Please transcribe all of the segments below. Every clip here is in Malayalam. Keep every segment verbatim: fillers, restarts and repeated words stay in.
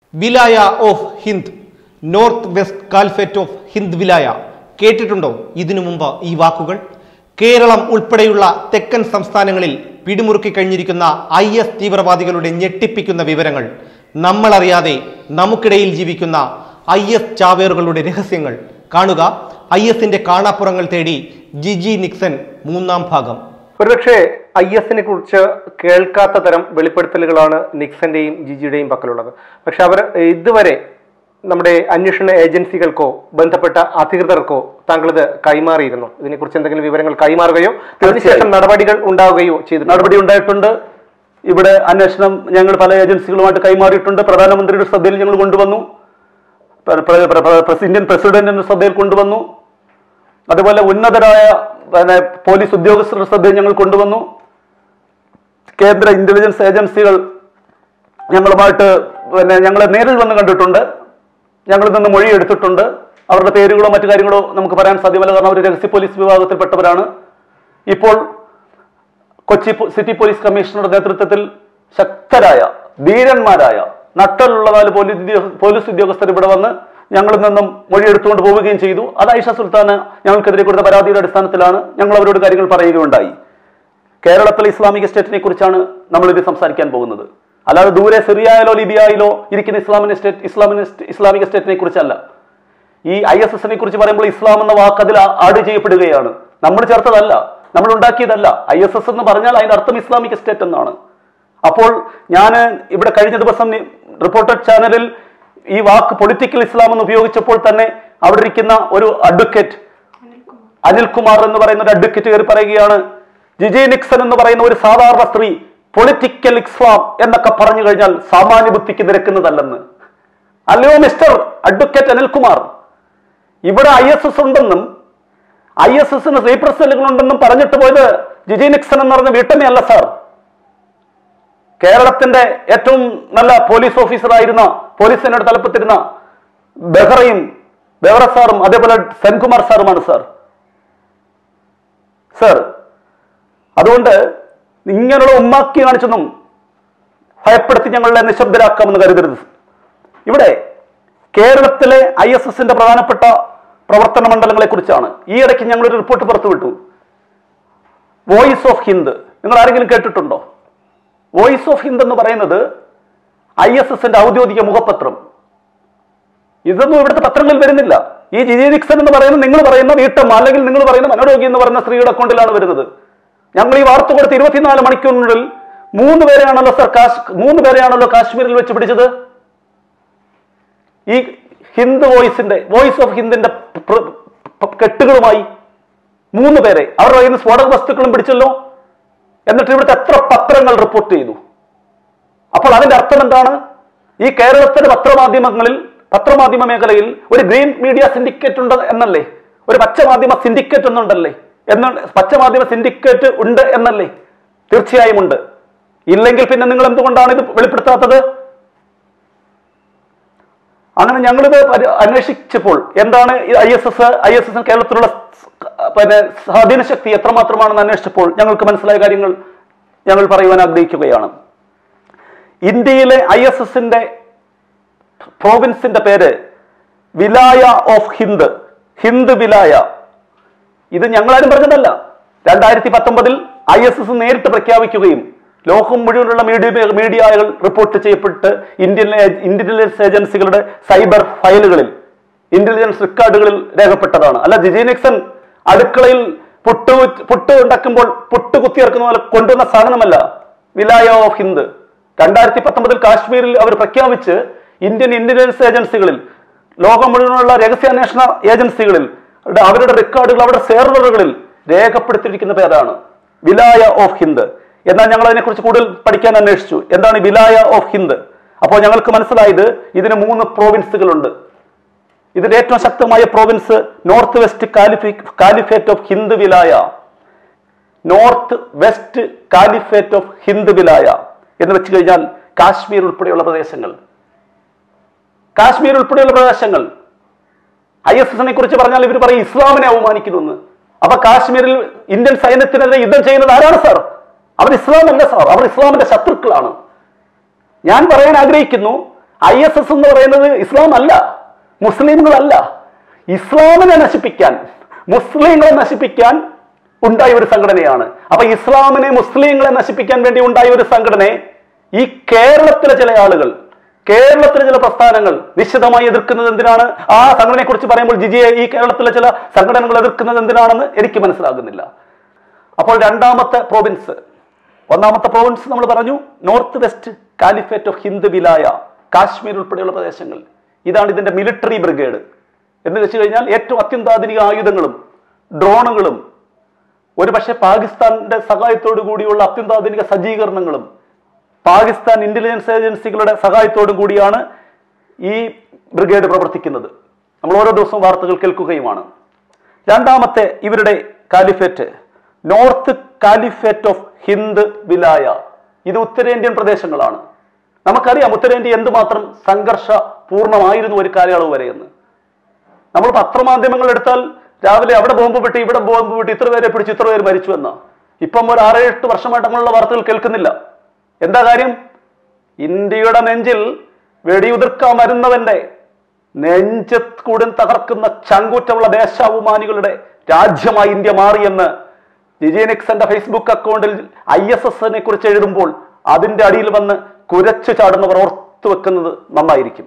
വിലായ of Hind, north west caliphate of Hind വിലായ. കേട്ടിട്ടുണ്ടോ ഇതിനു മുമ്പ് ഈ വാക്കുകൾ? കേരളം ഉൾപ്പെടെയുള്ള തെക്കൻ സംസ്ഥാനങ്ങളിൽ പിടിമുറുക്കി കഴിഞ്ഞിരിക്കുന്ന ഐ എസ് തീവ്രവാദികളുടെ ഞെട്ടിപ്പിക്കുന്ന വിവരങ്ങൾ, നമ്മളറിയാതെ നമുക്കിടയിൽ ജീവിക്കുന്ന ഐ എസ് ചാവേറുകളുടെ രഹസ്യങ്ങൾ. കാണുക ഐ എസിന്റെ കാണാപ്പുറങ്ങൾ തേടി ജിജി നിക്സൺ മൂന്നാം ഭാഗം. ഒരുപക്ഷെ ഐ എസിനെ കുറിച്ച് കേൾക്കാത്ത തരം വെളിപ്പെടുത്തലുകളാണ് നിക്സന്റെയും ജിജിയുടെയും പക്കലുള്ളത്. പക്ഷെ അവർ ഇതുവരെ നമ്മുടെ അന്വേഷണ ഏജൻസികൾക്കോ ബന്ധപ്പെട്ട അധികൃതർക്കോ താങ്കൾ ഇത് കൈമാറിയിരുന്നു? ഇതിനെക്കുറിച്ച് എന്തെങ്കിലും വിവരങ്ങൾ കൈമാറുകയോ അതിനുശേഷം നടപടികൾ ഉണ്ടാവുകയോ ചെയ്തു? നടപടി ഉണ്ടായിട്ടുണ്ട്. ഇവിടെ അന്വേഷണം ഞങ്ങൾ പല ഏജൻസികളുമായിട്ട് കൈമാറിയിട്ടുണ്ട്. പ്രധാനമന്ത്രിയുടെ ശ്രദ്ധയിൽ ഞങ്ങൾ കൊണ്ടുവന്നു, ഇന്ത്യൻ പ്രസിഡന്റിന്റെ ശ്രദ്ധയിൽ കൊണ്ടുവന്നു, അതുപോലെ ഉന്നതരായ പോലീസ് ഉദ്യോഗസ്ഥരുടെ ശ്രദ്ധയിൽ ഞങ്ങൾ കൊണ്ടുവന്നു. കേന്ദ്ര ഇന്റലിജൻസ് ഏജൻസികൾ ഞങ്ങളുമായിട്ട് പിന്നെ ഞങ്ങളെ നേരിൽ വന്ന് കണ്ടിട്ടുണ്ട്, ഞങ്ങളിൽ നിന്ന് മൊഴി എടുത്തിട്ടുണ്ട്. അവരുടെ പേരുകളോ മറ്റു കാര്യങ്ങളോ നമുക്ക് പറയാൻ സാധ്യമല്ല, കാരണം അവർ രഹസ്യ പോലീസ് വിഭാഗത്തിൽപ്പെട്ടവരാണ്. ഇപ്പോൾ കൊച്ചി സിറ്റി പോലീസ് കമ്മീഷണറുടെ നേതൃത്വത്തിൽ ശക്തരായ ധീരന്മാരായ നട്ടലുള്ള നാല് പോലീസ് ഉദ്യോഗസ്ഥർ ഇവിടെ വന്ന് ഞങ്ങളിൽ നിന്നും മൊഴിയെടുത്തുകൊണ്ട് പോവുകയും ചെയ്തു. അത് ആയിഷ സുൽത്താന ഞങ്ങൾക്കെതിരെ കൊടുത്ത പരാതിയുടെ അടിസ്ഥാനത്തിലാണ് ഞങ്ങൾ അവരോട് കാര്യങ്ങൾ പറയുകയുണ്ടായി. കേരളത്തിലെ ഇസ്ലാമിക സ്റ്റേറ്റിനെ കുറിച്ചാണ് നമ്മളിത് സംസാരിക്കാൻ പോകുന്നത്, അല്ലാതെ ദൂരെ സിറിയയിലോ ലിബിയയിലോ ഇരിക്കുന്ന ഇസ്ലാമിക സ്റ്റേറ്റ് ഇസ്ലാമിക ഇസ്ലാമിക സ്റ്റേറ്റിനെ കുറിച്ചല്ല. ഈ ഐ എസ് എസിനെ കുറിച്ച് പറയുമ്പോൾ ഇസ്ലാം എന്ന വാക്ക് അതിൽ ആഡ് ചെയ്യപ്പെടുകയാണ്. നമ്മൾ ചേർത്തതല്ല, നമ്മൾ ഉണ്ടാക്കിയതല്ല. ഐ എസ് എസ് എന്ന് പറഞ്ഞാൽ അതിന്റെ അർത്ഥം ഇസ്ലാമിക സ്റ്റേറ്റ് എന്നാണ്. അപ്പോൾ ഞാൻ ഇവിടെ കഴിഞ്ഞ ദിവസം റിപ്പോർട്ടർ ചാനലിൽ ഈ വാക്ക് പൊളിറ്റിക്കൽ ഇസ്ലാം എന്ന് ഉപയോഗിച്ചപ്പോൾ തന്നെ അവിടെ ഇരിക്കുന്ന ഒരു അഡ്വക്കേറ്റ് അനിൽകുമാർ എന്ന് പറയുന്ന ഒരു അഡ്വക്കേറ്റ് കയറി പറയുകയാണ്, ജിജി നിക്സൺ എന്ന് പറയുന്ന ഒരു സാധാരണ സ്ത്രീ പൊളിറ്റിക്കൽ ഇസ്ലാം എന്നൊക്കെ പറഞ്ഞു കഴിഞ്ഞാൽ സാമാന്യ ബുദ്ധിക്ക് നിരക്കുന്നതല്ലെന്ന്. അല്ലയോ മിസ്റ്റർ അഡ്വക്കേറ്റ് അനിൽകുമാർ, ഇവിടെ ഐ എസ് എസ് ഉണ്ടെന്നും ഐ എസ് എസിന് റീപ്രസലുകൾ ഉണ്ടെന്നും പറഞ്ഞിട്ട് പോയത് ജിജി നിക്സൺ എന്ന് പറഞ്ഞ വീട്ടമ്മയല്ല സാർ. കേരളത്തിന്റെ ഏറ്റവും നല്ല പോലീസ് ഓഫീസറായിരുന്ന പോലീസ് സേനയുടെ തലപ്പത്തിരുന്ന ബെഹ്റയും ബെഹ്റ സാറും അതേപോലെ സെൻകുമാർ സാറുമാണ് സാർ. സാർ അതുകൊണ്ട് ഇങ്ങനെയുള്ള ഉമ്മാക്കി കാണിച്ചൊന്നും ഭയപ്പെടുത്തി ഞങ്ങളെ നിശബ്ദരാക്കാമെന്ന് കരുതരുത്. ഇവിടെ കേരളത്തിലെ ഐ എസ് എസിന്റെ പ്രധാനപ്പെട്ട പ്രവർത്തന മണ്ഡലങ്ങളെ കുറിച്ചാണ് ഈ ഇടയ്ക്ക് ഞങ്ങളൊരു റിപ്പോർട്ട് പുറത്തുവിട്ടു. വോയിസ് ഓഫ് ഹിന്ദ് നിങ്ങൾ ആരെങ്കിലും കേട്ടിട്ടുണ്ടോ? വോയിസ് ഓഫ് ഹിന്ദ് എന്ന് പറയുന്നത് ഐ എസ് എസിന്റെ ഔദ്യോഗിക മുഖപത്രം. ഇതൊന്നും ഇവിടുത്തെ പത്രങ്ങളിൽ വരുന്നില്ല. ഈ ജിജി നിക്സൺ എന്ന് പറയുന്നത് നിങ്ങൾ പറയുന്ന വീട്ടമ്മ അല്ലെങ്കിൽ നിങ്ങൾ പറയുന്ന മനോരോഗി എന്ന് പറയുന്ന സ്ത്രീയുടെ അക്കൗണ്ടിലാണ് വരുന്നത്. ഞങ്ങൾ ഈ വാർത്ത കൊടുത്ത് ഇരുപത്തിനാല് മണിക്കൂറിനുള്ളിൽ മൂന്ന് പേരെയാണല്ലോ സർ കാശ് മൂന്ന് പേരെയാണല്ലോ കാശ്മീരിൽ വെച്ച് പിടിച്ചത്. ഈ ഹിന്ദ് വോയിസിന്റെ വോയിസ് ഓഫ് ഹിന്ദിന്റെ കെട്ടുകളുമായി മൂന്ന് പേരെ അവരുടെ കയ്യിൽ നിന്ന് സ്ഫോടക വസ്തുക്കളും പിടിച്ചല്ലോ. എന്നിട്ട് ഇവിടുത്തെ എത്ര പത്രങ്ങൾ റിപ്പോർട്ട് ചെയ്തു? അപ്പോൾ അതിന്റെ അർത്ഥം എന്താണ്? ഈ കേരളത്തിലെ പത്രമാധ്യമങ്ങളിൽ പത്രമാധ്യമ മേഖലയിൽ ഒരു ഗ്രീൻ മീഡിയ സിൻഡിക്കേറ്റ് ഉണ്ട് എന്നല്ലേ, ഒരു പച്ചമാധ്യമ സിൻഡിക്കേറ്റ് എന്നുണ്ടല്ലേ എന്ന് പച്ചമാധ്യമ സിൻഡിക്കേറ്റ് ഉണ്ട് എന്നല്ലേ? തീർച്ചയായും ഉണ്ട്. ഇല്ലെങ്കിൽ പിന്നെ നിങ്ങൾ എന്തുകൊണ്ടാണ് ഇത് വെളിപ്പെടുത്താത്തത്? അങ്ങനെ ഞങ്ങളിത് അന്വേഷിച്ചപ്പോൾ എന്താണ് I S S I S S കേരളത്തിലുള്ള പിന്നെ സ്വാധീന ശക്തി എത്രമാത്രമാണെന്ന് അന്വേഷിച്ചപ്പോൾ ഞങ്ങൾക്ക് മനസ്സിലായ കാര്യങ്ങൾ ഞങ്ങൾ പറയുവാൻ ആഗ്രഹിക്കുകയാണ്. ഇന്ത്യയിലെ ഐ എസ് എസിന്റെ പ്രോവിൻസിന്റെ പേര് വിലായ ഓഫ് ഹിന്ദ്, ഹിന്ദ് വിലായ. ഇത് ഞങ്ങളാരും പറഞ്ഞതല്ല. രണ്ടായിരത്തി പത്തൊമ്പതിൽ ഐ എസ് എസ് നേരിട്ട് പ്രഖ്യാപിക്കുകയും ലോകം മുഴുവനുള്ള മീഡിയ മീഡിയകൾ റിപ്പോർട്ട് ചെയ്യപ്പെട്ട് ഇന്ത്യൻ ഇന്റലിജൻസ് ഏജൻസികളുടെ സൈബർ ഫയലുകളിൽ ഇന്റലിജൻസ് റെക്കോർഡുകളിൽ രേഖപ്പെട്ടതാണ്. അല്ല ജിജി നിക്സൺ അടുക്കളയിൽ പുട്ട് പുട്ട് ഉണ്ടാക്കുമ്പോൾ പുട്ട് കുത്തിയിറക്കുന്ന പോലെ കൊണ്ടുവന്ന സാധനമല്ല വിലായ ഓഫ് ഹിന്ദ്. രണ്ടായിരത്തി പത്തൊമ്പതിൽ കാശ്മീരിൽ അവർ പ്രഖ്യാപിച്ച് ഇന്ത്യൻ ഇന്റലിജൻസ് ഏജൻസികളിൽ ലോകം മുഴുവനുള്ള രഹസ്യാന്വേഷണ ഏജൻസികളിൽ അവരുടെ റെക്കോർഡുകൾ അവരുടെ സെർവറുകളിൽ രേഖപ്പെടുത്തിയിരിക്കുന്ന പേരാണ് വിലായ ഓഫ് ഹിന്ദ്. എന്നാൽ ഞങ്ങൾ അതിനെക്കുറിച്ച് കൂടുതൽ പഠിക്കാൻ അന്വേഷിച്ചു. എന്താണ് വിലായ ഓഫ് ഹിന്ദ്? അപ്പോൾ ഞങ്ങൾക്ക് മനസ്സിലായത് ഇതിന് മൂന്ന് പ്രോവിൻസുകളുണ്ട്. ഇതിന്റെ ഏറ്റവും ശക്തമായ province north west caliphate of Hind വിലായ, north west caliphate of Hind വിലായ എന്ന് വെച്ച് കഴിഞ്ഞാൽ കാശ്മീർ ഉൾപ്പെടെയുള്ള പ്രദേശങ്ങൾ. കാശ്മീർ ഉൾപ്പെടെയുള്ള പ്രദേശങ്ങൾ ഐ എസ് എസിനെ കുറിച്ച് പറഞ്ഞാൽ ഇവർ പറയും ഇസ്ലാമിനെ അവമാനിക്കുന്നു. അപ്പൊ കാശ്മീരിൽ ഇന്ത്യൻ സൈന്യത്തിനെതിരെ യുദ്ധം ചെയ്യുന്നത് ആരാണ് സാർ? അവർ ഇസ്ലാം അല്ല സാർ, അവർ ഇസ്ലാമിന്റെ ശത്രുക്കളാണ്. ഞാൻ പറയാൻ ആഗ്രഹിക്കുന്നു, ഐ എസ് എസ് എന്ന് പറയുന്നത് ഇസ്ലാം അല്ല, മുസ്ലിങ്ങളല്ല. ഇസ്ലാമിനെ നശിപ്പിക്കാൻ, മുസ്ലിങ്ങളെ നശിപ്പിക്കാൻ ഉണ്ടായ ഒരു സംഘടനയാണ്. അപ്പൊ ഇസ്ലാമിനെ, മുസ്ലിങ്ങളെ നശിപ്പിക്കാൻ വേണ്ടി ഉണ്ടായ ഒരു സംഘടനയെ ഈ കേരളത്തിലെ ചില ആളുകൾ, കേരളത്തിലെ ചില പ്രസ്ഥാനങ്ങൾ നിശ്ചിതമായി എതിർക്കുന്നത് എന്തിനാണ്? ആ സംഘടനയെ കുറിച്ച് പറയുമ്പോൾ ജിജിയെ ഈ കേരളത്തിലെ ചില സംഘടനകൾ എതിർക്കുന്നത് എന്തിനാണെന്ന് എനിക്ക് മനസ്സിലാകുന്നില്ല. അപ്പോൾ രണ്ടാമത്തെ പ്രോവിൻസ്, ഒന്നാമത്തെ പ്രോവിൻസ് നമ്മൾ പറഞ്ഞു north west caliphate of Hind വിലായ, കാശ്മീർ ഉൾപ്പെടെയുള്ള പ്രദേശങ്ങൾ. ഇതാണ് ഇതിന്റെ മിലിറ്ററി ബ്രിഗേഡ് എന്ന് വെച്ച് കഴിഞ്ഞാൽ ഏറ്റവും അത്യന്താധുനിക ആയുധങ്ങളും ഡ്രോണുകളും ഒരുപക്ഷെ പാകിസ്ഥാന്റെ സഹായത്തോടു കൂടിയുള്ള അത്യന്താധുനിക സജ്ജീകരണങ്ങളും പാകിസ്ഥാൻ ഇന്റലിജൻസ് ഏജൻസികളുടെ സഹായത്തോടും കൂടിയാണ് ഈ ബ്രിഗേഡ് പ്രവർത്തിക്കുന്നത്. നമ്മൾ ഓരോ ദിവസവും വാർത്തകൾ കേൾക്കുകയുമാണ്. രണ്ടാമത്തെ ഇവരുടെ caliphate north caliphate of Hind വിലായ, ഇത് ഉത്തരേന്ത്യൻ പ്രദേശങ്ങളാണ്. നമുക്കറിയാം ഉത്തരേന്ത്യ എന്തുമാത്രം സംഘർഷപൂർണമായിരുന്നു ഒരു കാലയളവ് വരെ എന്ന്. നമ്മൾ പത്രമാധ്യമങ്ങൾ എടുത്താൽ രാവിലെ അവിടെ ബോംബ് വിട്ട് ഇവിടെ ബോംബ് വിട്ട് ഇത്ര പേരെ പിടിച്ച് ഇത്ര പേര് മരിച്ചു എന്ന. ഇപ്പം ഒരു ആറേഴെട്ട് വർഷമായിട്ട് നമ്മളുള്ള വാർത്തകൾ കേൾക്കുന്നില്ല. എന്താ കാര്യം? ഇന്ത്യയുടെ നെഞ്ചിൽ വെടിയുതിർക്കാൻ വരുന്നവന്റെ നെഞ്ചത്ത് കൂടി തകർക്കുന്ന ചങ്കൂറ്റമുള്ള ദേശാഭിമാനികളുടെ രാജ്യമായി ഇന്ത്യ മാറിയെന്ന് ജിജി നിക്സന്റെ ഫേസ്ബുക്ക് അക്കൗണ്ടിൽ ഐ എസ് എസിനെ കുറിച്ച് എഴുതുമ്പോൾ അതിന്റെ അടിയിൽ വന്ന് കുരച്ചു ചാടുന്നവർ ഓർത്തു വെക്കുന്നത് നന്നായിരിക്കും.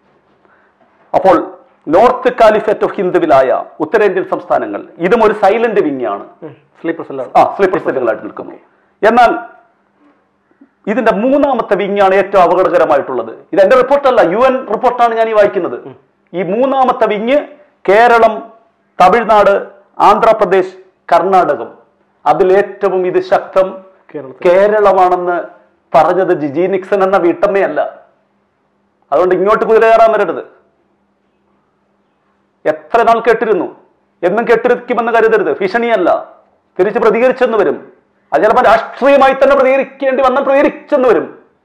അപ്പോൾ നോർത്ത് കാലിഫേറ്റ് ഓഫ് ഹിന്ദ് വിലായ, ഉത്തരേന്ത്യൻ സംസ്ഥാനങ്ങൾ, ഇതും ഒരു സൈലന്റ് വിങ് ആണ്. സ്ലീപ്പർ സെല്ലുകൾ ആ സ്ലീപ്പർ സെല്ലുകളായിട്ട് നിൽക്കുന്നു. എന്നാൽ ഇതിന്റെ മൂന്നാമത്തെ വിങ്ങാണ് ഏറ്റവും അപകടകരമായിട്ടുള്ളത്. ഇത് എന്റെ റിപ്പോർട്ടല്ല, യു എൻ റിപ്പോർട്ടാണ് ഞാൻ ഈ വായിക്കുന്നത്. ഈ മൂന്നാമത്തെ വിങ് കേരളം, തമിഴ്നാട്, ആന്ധ്രാപ്രദേശ്, കർണാടകം, അതിലേറ്റവും ഇത് ശക്തം കേരളമാണെന്ന് പറഞ്ഞത് ജിജി നിക്സൺ എന്ന വീട്ടമ്മയല്ല. അതുകൊണ്ട് ഇങ്ങോട്ട് കുതിര കയറാൻ വരരുത്. എത്ര നാൾ കേട്ടിരുന്നു, എന്നും കേട്ടിരിക്കുമെന്ന് കരുതരുത്. ഭീഷണിയല്ല, തിരിച്ച് പ്രതികരിച്ചെന്ന് വരും. അത് ചിലപ്പോൾ രാഷ്ട്രീയമായി തന്നെ പ്രതികരിക്കേണ്ടി വന്നാൽ പ്രതികരിച്ചെന്ന് വരും.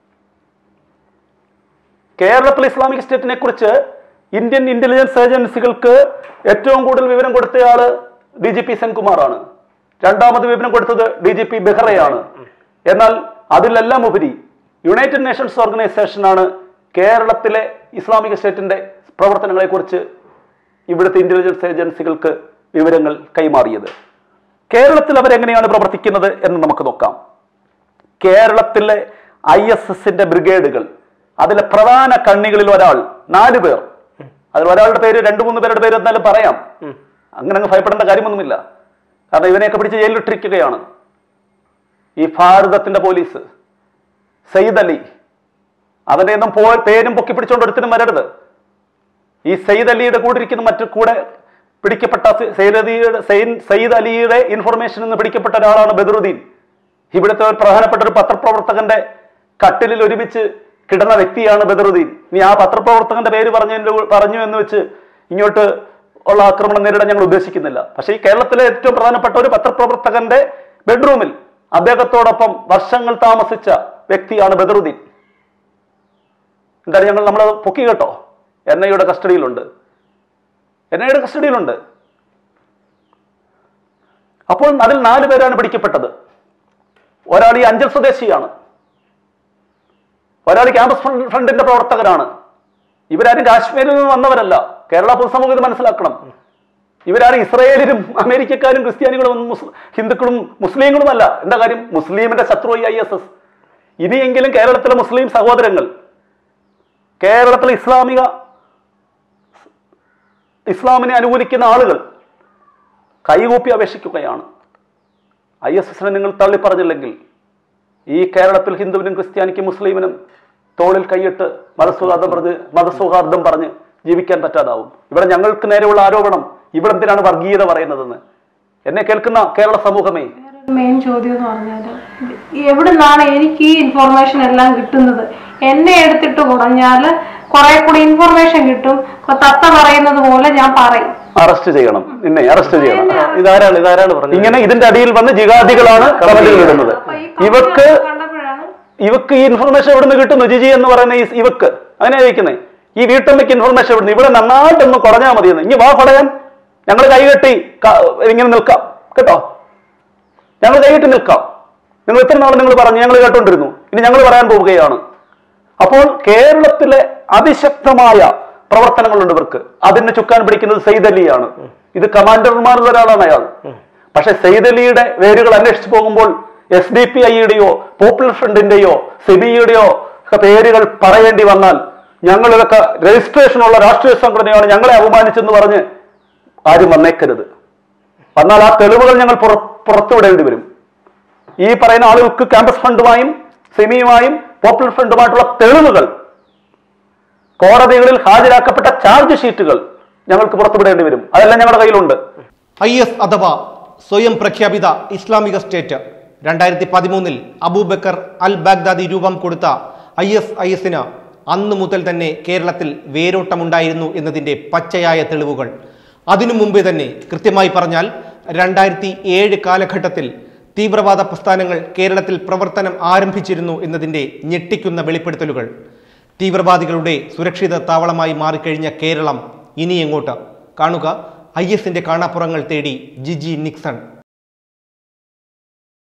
കേരളത്തിൽ ഇസ്ലാമിക് സ്റ്റേറ്റിനെ കുറിച്ച് ഇന്ത്യൻ ഇന്റലിജൻസ് ഏജൻസികൾക്ക് ഏറ്റവും കൂടുതൽ വിവരം കൊടുത്തയാള് ഡി ജി പി സെൻകുമാറാണ്. രണ്ടാമത് വിവരം കൊടുത്തത് ഡി ജി പി ബെഹ്റയാണ്. എന്നാൽ അതിലെല്ലാം ഉപരി യുണൈറ്റഡ് നേഷൻസ് ഓർഗനൈസേഷനാണ് കേരളത്തിലെ ഇസ്ലാമിക് സ്റ്റേറ്റിന്റെ പ്രവർത്തനങ്ങളെ കുറിച്ച് ഇവിടുത്തെ ഇന്റലിജൻസ് ഏജൻസികൾക്ക് വിവരങ്ങൾ കൈമാറിയത്. കേരളത്തിൽ അവരെങ്ങനെയാണ് പ്രവർത്തിക്കുന്നത് എന്ന് നമുക്ക് നോക്കാം. കേരളത്തിലെ ഐ എസ് എസിന്റെ ബ്രിഗേഡുകൾ, അതിലെ പ്രധാന കണ്ണികളിൽ ഒരാൾ, നാല് പേർ, അതിൽ ഒരാളുടെ പേര് രണ്ടു മൂന്ന് പേരുടെ പേര് എന്നാലും പറയാം. അങ്ങനെ അങ്ങ് ഭയപ്പെടേണ്ട കാര്യമൊന്നുമില്ല. കാരണം ഇവനെയൊക്കെ പിടിച്ച് ജയിലിലിട്ടിരിക്കുകയാണ്. ഈ ഭാരതത്തിന്റെ പോലീസ് സയ്യിദ് അലി, അവന്റെ ഒന്നും പോ പേരും പൊക്കി പിടിച്ചുകൊണ്ട് ഒരുത്തിനും വരരുത്. ഈ സയ്യിദ് അലിയുടെ കൂടെ ഇരിക്കുന്ന മറ്റു കൂടെ പിടിക്കപ്പെട്ട സയ്യിദ് സയ്യിദ് അലിയുടെ ഇൻഫർമേഷൻ നിന്ന് പിടിക്കപ്പെട്ട ഒരാളാണ് ബദറുദ്ദീൻ. ഇവിടുത്തെ ഒരു പ്രധാനപ്പെട്ട ഒരു പത്രപ്രവർത്തകന്റെ കട്ടിലിൽ ഒരുമിച്ച് കിടന്ന വ്യക്തിയാണ് ബദറുദ്ദീൻ. ഇനി ആ പത്രപ്രവർത്തകന്റെ പേര് പറഞ്ഞതിന്റെ പറഞ്ഞു എന്ന് വെച്ച് ഇങ്ങോട്ട് ഉള്ള ആക്രമണം നേരിടാൻ ഞങ്ങൾ ഉദ്ദേശിക്കുന്നില്ല. പക്ഷേ ഈ കേരളത്തിലെ ഏറ്റവും പ്രധാനപ്പെട്ട ഒരു പത്രപ്രവർത്തകന്റെ ബെഡ്റൂമിൽ അദ്ദേഹത്തോടൊപ്പം വർഷങ്ങൾ താമസിച്ച വ്യക്തിയാണ് ബദറുദ്ദീൻ. എന്തായാലും ഞങ്ങൾ നമ്മളത് പൊക്കി കേട്ടോ. എൻ ഐയുടെ കസ്റ്റഡിയിലുണ്ട്, എൻ ഐയുടെ കസ്റ്റഡിയിലുണ്ട്. അപ്പോൾ അതിൽ നാല് പേരാണ് പിടിക്കപ്പെട്ടത്. ഒരാൾ ഈ അഞ്ചൽ സ്വദേശിയാണ്, ഒരാൾ ക്യാമ്പസ് ഫ്രണ്ടിന്റെ പ്രവർത്തകരാണ്. ഇവരാരും കാശ്മീരിൽ നിന്ന് വന്നവരല്ല. കേരള പൊതുസമൂഹം ഇത് മനസ്സിലാക്കണം. ഇവരാരും ഇസ്രയേലിലും അമേരിക്കക്കാരും ക്രിസ്ത്യാനികളും ഹിന്ദുക്കളും മുസ്ലിങ്ങളും അല്ല. എന്താ കാര്യം? മുസ്ലിമിന്റെ ശത്രു ഐ എസ് എസ്. ഇനിയെങ്കിലും കേരളത്തിലെ മുസ്ലിം സഹോദരങ്ങൾ, കേരളത്തിലെ ഇസ്ലാമിക ഇസ്ലാമിനെ അനുകൂലിക്കുന്ന ആളുകൾ കൈകൂപ്പി അപേക്ഷിക്കുകയാണ്. ഐ എസ് എസിനെ നിങ്ങൾ തള്ളി പറഞ്ഞില്ലെങ്കിൽ ഈ കേരളത്തിൽ ഹിന്ദുവിനും ക്രിസ്ത്യാനിക്കും മുസ്ലിമിനും തോളിൽ കൈയിട്ട് മതസൗഹാർദ്ദം പറഞ്ഞ് മതസൗഹാർദ്ദം പറഞ്ഞ് ജീവിക്കാൻ പറ്റാതാവും. ഇവിടെ ഞങ്ങൾക്ക് നേരെയുള്ള ആരോപണം ഇവിടെ എന്തിനാണ് വർഗീയത പറയുന്നതെന്ന്. എന്നെ കേൾക്കുന്ന കേരള സമൂഹമേ, മെയിൻ ചോദ്യം എന്ന് പറഞ്ഞാല് എവിടെ നിന്നാണ് എനിക്ക് ഈ ഇൻഫോർമേഷൻ എല്ലാം കിട്ടുന്നത്? എന്നെ എടുത്തിട്ട് കുറഞ്ഞാല് കുറെ കൂടി ഇൻഫോർമേഷൻ കിട്ടും. തത്ത പറയുന്നത് പോലെ ഞാൻ പറയും. അറസ്റ്റ് ചെയ്യണം, നിന്നെ അറസ്റ്റ് ചെയ്യണം. ഇതാരാണ് ഇതാരാണ് പറഞ്ഞത്? ഇങ്ങനെ ഇതിന്റെ അടിയിൽ വന്ന് ജിഹാദികളാണ് കമന്റുകൾ ഇടുന്നത്. ഇവക്ക് ഇവക്ക് ഈ ഇൻഫർമേഷൻ എവിടെ നിന്ന് കിട്ടുന്നു? ജിജി എന്ന് പറയുന്ന ഈ ഇവക്ക് അങ്ങനെ ചോദിക്കുന്നത്. ഈ വീട്ടമ്മയ്ക്ക് ഇൻഫർമേഷൻ എവിടുന്ന്? ഇവിടെ നന്നായിട്ടൊന്ന് കുറഞ്ഞാൽ മതിയെന്ന്. ഇനി വാ പറയാൻ ഞങ്ങൾ കൈകെട്ടി ഇങ്ങനെ നിൽക്കാം കേട്ടോ. ഞങ്ങൾ കൈകെട്ടി നിൽക്കാം. നിങ്ങൾ ഇത്ര നാൾ നിങ്ങൾ പറഞ്ഞു, ഞങ്ങൾ കേട്ടോണ്ടിരുന്നു. ഇനി ഞങ്ങൾ പറയാൻ പോവുകയാണ്. അപ്പോൾ കേരളത്തിലെ അതിശക്തമായ പ്രവർത്തനങ്ങളുണ്ട് ഇവർക്ക്. അതിന് ചുക്കാൻ പിടിക്കുന്നത് സെയ്ദ് അലിയാണ്. ഇത് കമാൻഡർമാരിൽ ഒരാളാണ് അയാൾ. പക്ഷെ സെയ്ദ് അലിയുടെ വേരുകൾ അന്വേഷിച്ചു പോകുമ്പോൾ എസ് ഡി പി ഐയുടെയോ പോപ്പുലർ ഫ്രണ്ടിന്റെയോ സെബിയുടെയോ പേരുകൾ പറയേണ്ടി വന്നാൽ ഞങ്ങൾ ഇതൊക്കെ രജിസ്ട്രേഷനുള്ള രാഷ്ട്രീയ സംഘടനയാണ്, ഞങ്ങളെ അപമാനിച്ചെന്ന് പറഞ്ഞ് ആരും വന്നേക്കരുത്. വന്നാൽ ആ തെളിവുകൾ ഞങ്ങൾ പുറത്തുവിടേണ്ടി വരും. ഈ പറയുന്ന ആളുകൾക്ക് ക്യാമ്പസ് ഫണ്ടുമായും സെമിയുമായും പോപ്പുലർ ഫ്രണ്ടുമായിട്ടുള്ള തെളിവുകൾ, കോടതികളിൽ ഹാജരാക്കപ്പെട്ട ചാർജ് ഷീറ്റുകൾ ഞങ്ങൾക്ക് പുറത്തുവിടേണ്ടി വരും. അതെല്ലാം ഞങ്ങളുടെ കയ്യിലുണ്ട്. ഐ എസ് അഥവാ സ്വയം പ്രഖ്യാപിത ഇസ്ലാമിക സ്റ്റേറ്റ് രണ്ടായിരത്തി പതിമൂന്നിൽ അബൂബക്കർ അൽ ബാഗ്ദാദി രൂപം കൊടുത്ത ഐ എസ് ഐ എസിന് അന്നു മുതൽ തന്നെ കേരളത്തിൽ വേരോട്ടമുണ്ടായിരുന്നു എന്നതിൻ്റെ പച്ചയായ തെളിവുകൾ. അതിനു മുമ്പേ തന്നെ, കൃത്യമായി പറഞ്ഞാൽ രണ്ടായിരത്തി ഏഴ് കാലഘട്ടത്തിൽ തീവ്രവാദ പ്രസ്ഥാനങ്ങൾ കേരളത്തിൽ പ്രവർത്തനം ആരംഭിച്ചിരുന്നു എന്നതിൻ്റെ ഞെട്ടിക്കുന്ന വെളിപ്പെടുത്തലുകൾ. തീവ്രവാദികളുടെ സുരക്ഷിത താവളമായി മാറിക്കഴിഞ്ഞ കേരളം ഇനി എങ്ങോട്ട്? കാണുക ഐ എസിന്റെ കാണാപ്പുറങ്ങൾ തേടി ജിജി നിക്സൺ.